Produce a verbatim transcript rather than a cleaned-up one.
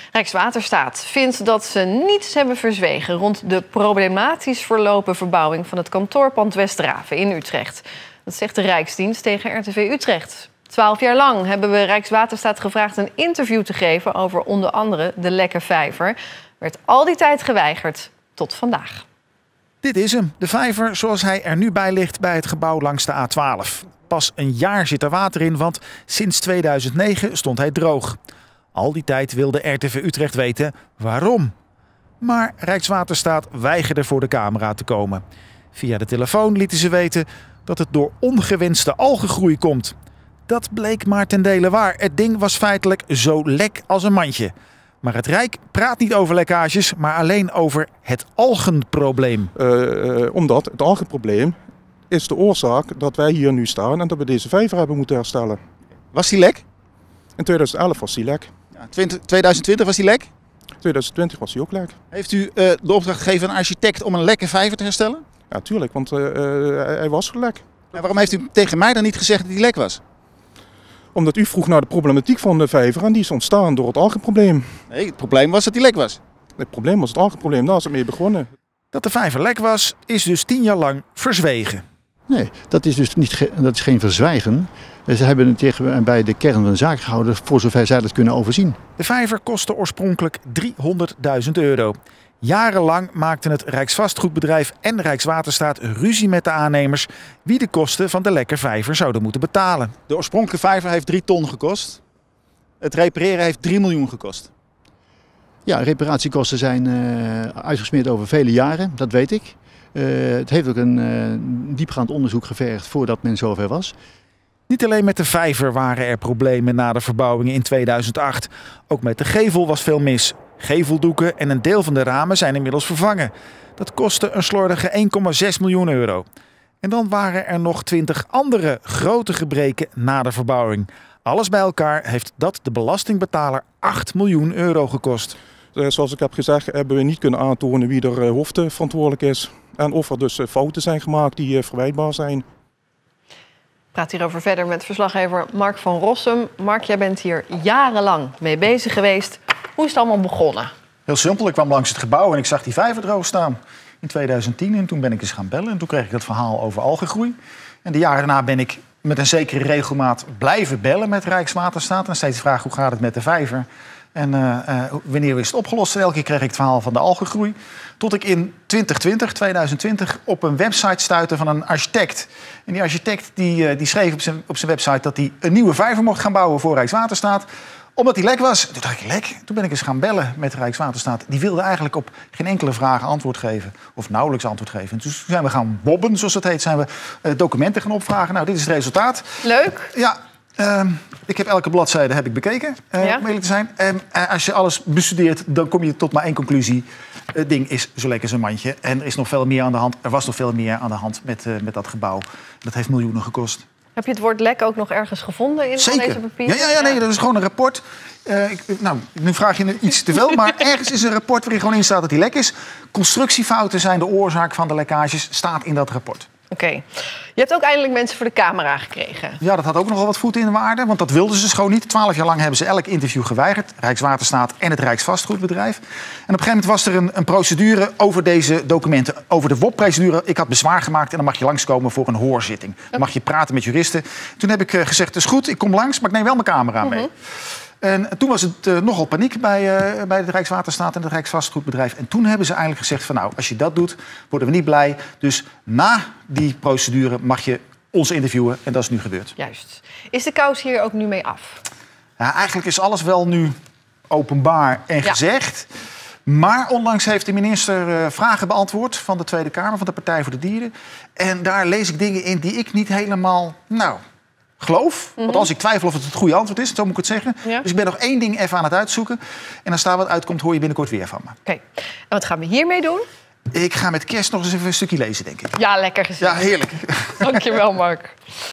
Rijkswaterstaat vindt dat ze niets hebben verzwegen rond de problematisch verlopen verbouwing van het kantoorpand Westdraven in Utrecht. Dat zegt de Rijksdienst tegen R T V Utrecht. Twaalf jaar lang hebben we Rijkswaterstaat gevraagd een interview te geven over onder andere de lekke vijver. Werd al die tijd geweigerd tot vandaag. Dit is hem, de vijver zoals hij er nu bij ligt bij het gebouw langs de A twaalf. Pas een jaar zit er water in, want sinds tweeduizend negen stond hij droog. Al die tijd wilde R T V Utrecht weten waarom. Maar Rijkswaterstaat weigerde voor de camera te komen. Via de telefoon lieten ze weten dat het door ongewenste algengroei komt. Dat bleek maar ten dele waar. Het ding was feitelijk zo lek als een mandje. Maar het Rijk praat niet over lekkages, maar alleen over het algenprobleem. Uh, omdat het algenprobleem is de oorzaak dat wij hier nu staan en dat we deze vijver hebben moeten herstellen. Was die lek? In tweeduizend elf was die lek. Ja, tweeduizend twintig was die lek? tweeduizend twintig was die ook lek. Heeft u uh, de opdracht gegeven aan een architect om een lekke vijver te herstellen? Ja, tuurlijk, want uh, uh, hij was lek. En waarom heeft u tegen mij dan niet gezegd dat die lek was? Omdat u vroeg naar de problematiek van de vijver en die is ontstaan door het algenprobleem. Nee, het probleem was dat die lek was. Het probleem was het algenprobleem, daar is het mee begonnen. Dat de vijver lek was, is dus tien jaar lang verzwegen. Nee, dat is dus niet ge dat is geen verzwijgen. Ze hebben het tegen bij de kern van de zaak gehouden voor zover zij dat kunnen overzien. De vijver kostte oorspronkelijk driehonderdduizend euro. Jarenlang maakten het Rijksvastgoedbedrijf en Rijkswaterstaat ruzie met de aannemers wie de kosten van de lekke vijver zouden moeten betalen. De oorspronkelijke vijver heeft drie ton gekost. Het repareren heeft drie miljoen gekost. Ja, reparatiekosten zijn uh, uitgesmeerd over vele jaren, dat weet ik. Uh, het heeft ook een uh, diepgaand onderzoek gevergd voordat men zover was. Niet alleen met de vijver waren er problemen na de verbouwingen in tweeduizend acht. Ook met de gevel was veel mis. Geveldoeken en een deel van de ramen zijn inmiddels vervangen. Dat kostte een slordige één komma zes miljoen euro. En dan waren er nog twintig andere grote gebreken na de verbouwing. Alles bij elkaar heeft dat de belastingbetaler acht miljoen euro gekost. Zoals ik heb gezegd, hebben we niet kunnen aantonen wie er hoofdverantwoordelijk is. En of er dus fouten zijn gemaakt die verwijtbaar zijn. Ik praat hierover verder met verslaggever Mark van Rossum. Mark, jij bent hier jarenlang mee bezig geweest. Hoe is het allemaal begonnen? Heel simpel, ik kwam langs het gebouw en ik zag die vijver droog staan in tweeduizend tien. En toen ben ik eens gaan bellen en toen kreeg ik het verhaal over algengroei. En de jaren daarna ben ik met een zekere regelmaat blijven bellen met Rijkswaterstaat. En steeds vragen hoe gaat het met de vijver. En uh, uh, wanneer is het opgelost? En elke keer kreeg ik het verhaal van de algengroei. Tot ik in twintig twintig, tweeduizend twintig op een website stuitte van een architect. En die architect die, uh, die schreef op zijn, op zijn website dat hij een nieuwe vijver mocht gaan bouwen voor Rijkswaterstaat. Omdat die lek was. Toen dacht ik, lek? Toen ben ik eens gaan bellen met Rijkswaterstaat. Die wilde eigenlijk op geen enkele vraag antwoord geven. Of nauwelijks antwoord geven. En toen zijn we gaan bobben, zoals het heet. Zijn we uh, documenten gaan opvragen. Nou, dit is het resultaat. Leuk. Ja. Uh, ik heb elke bladzijde heb ik bekeken, uh, ja. om eerlijk te zijn. En uh, als je alles bestudeert, dan kom je tot maar één conclusie. Het ding is zo lekker als een mandje. En er is nog veel meer aan de hand. Er was nog veel meer aan de hand met, uh, met dat gebouw. Dat heeft miljoenen gekost. Heb je het woord lek ook nog ergens gevonden in Zeker. al deze papieren? Ja, ja, ja, nee, dat is gewoon een rapport. Uh, ik, nou, nu vraag je iets te veel, maar ergens is een rapport waarin gewoon in staat dat die lek is. Constructiefouten zijn de oorzaak van de lekkages, staat in dat rapport. Oké. Okay. Je hebt ook eindelijk mensen voor de camera gekregen. Ja, dat had ook nogal wat voeten in de waarde, want dat wilden ze dus gewoon niet. Twaalf jaar lang hebben ze elk interview geweigerd. Rijkswaterstaat en het Rijksvastgoedbedrijf. En op een gegeven moment was er een, een procedure over deze documenten. Over de W O P-procedure. Ik had bezwaar gemaakt en dan mag je langskomen voor een hoorzitting. Dan mag je praten met juristen. Toen heb ik uh, gezegd, het is goed, ik kom langs, maar ik neem wel mijn camera mee. Uh-huh. En toen was het uh, nogal paniek bij, uh, bij het Rijkswaterstaat en het Rijksvastgoedbedrijf. En toen hebben ze eigenlijk gezegd van nou, als je dat doet, worden we niet blij. Dus na die procedure mag je ons interviewen en dat is nu gebeurd. Juist. Is de kous hier ook nu mee af? Ja, eigenlijk is alles wel nu openbaar en ja. gezegd. Maar onlangs heeft de minister uh, vragen beantwoord van de Tweede Kamer, van de Partij voor de Dieren. En daar lees ik dingen in die ik niet helemaal, nou... geloof. Mm-hmm. Want als ik twijfel of het het goede antwoord is, zo moet ik het zeggen. Ja. Dus ik ben nog één ding even aan het uitzoeken. En als daar wat uitkomt, hoor je binnenkort weer van me. Oké. Okay. En wat gaan we hiermee doen? Ik ga met kerst nog eens even een stukje lezen, denk ik. Ja, lekker gezien. Ja, heerlijk. Dankjewel, Mark.